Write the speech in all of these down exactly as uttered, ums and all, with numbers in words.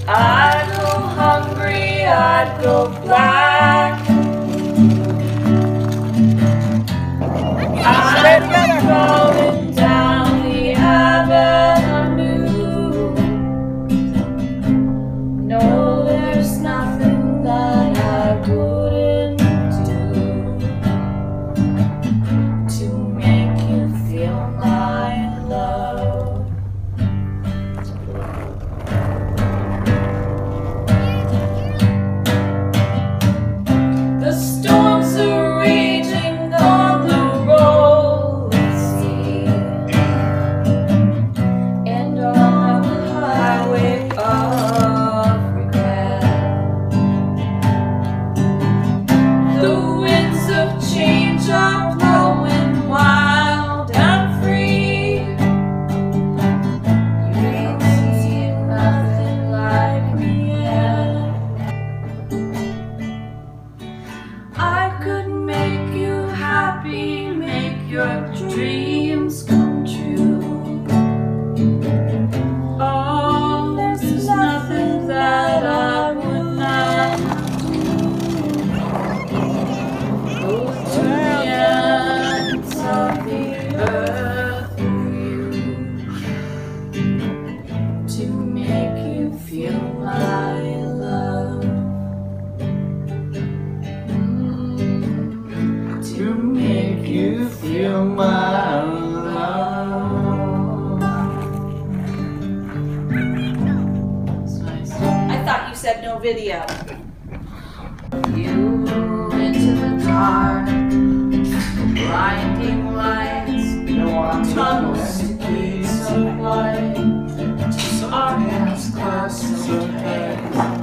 I'd go hungry, I'd go black. I'd go falling down the avenue. No, there's nothing that I wouldn't do to make you feel my love. The storms are raging on the rolling sea, and on the highway of regret, the winds of change are blowing wild and free. You ain't seen nothing like me yet. I could make you happy, make your dreams come true. Oh, there's nothing that I would not do. Go to the ends of the earth for you, to make you feel my love. To make you feel my love. That's nice. I thought you said no video. You into the dark, blinding lights, tunnels to keys of light, our hands clasped so tight.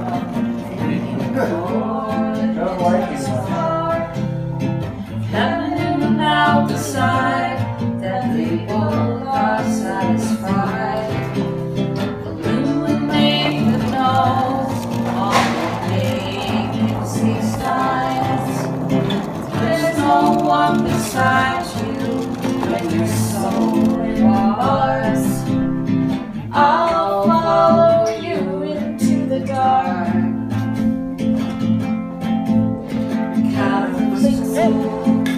Heaven and out beside, that they both are satisfied. Illuminate the nose, all the vacancy signs. There's no one beside you when your soul bars. I'll follow you into the dark. Catholic soul.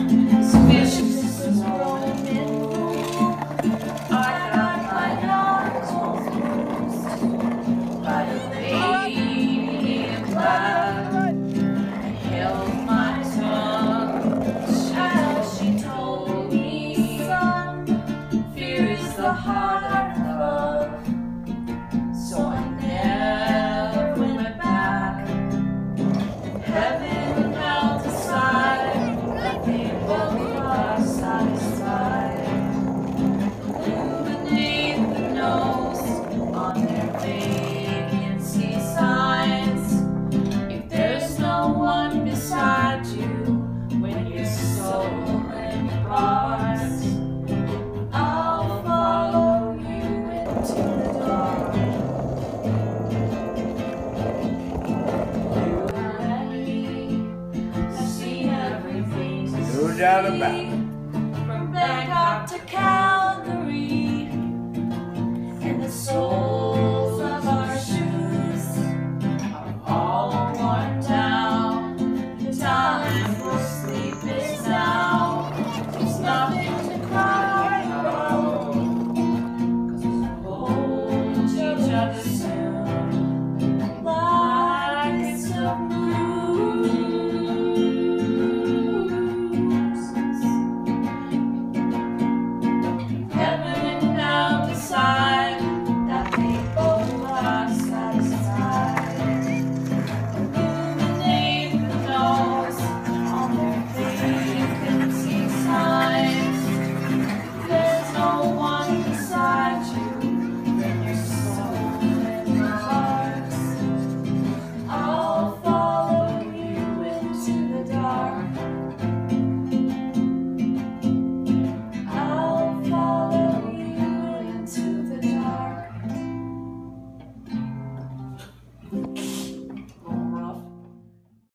The heart of love, so I never went back. Heaven and hell decide that they both are satisfied. Illuminate the nose on their vacancy signs. If there's no one beside you when your soul in bars, I'll follow you into the dark. You are ready to see everything to No doubt see. about it. From Bangkok to Calgary, and the soles of our shoes are all worn down. The time for sleep is now. There's nothing to cry about, 'cause we hold each other soon.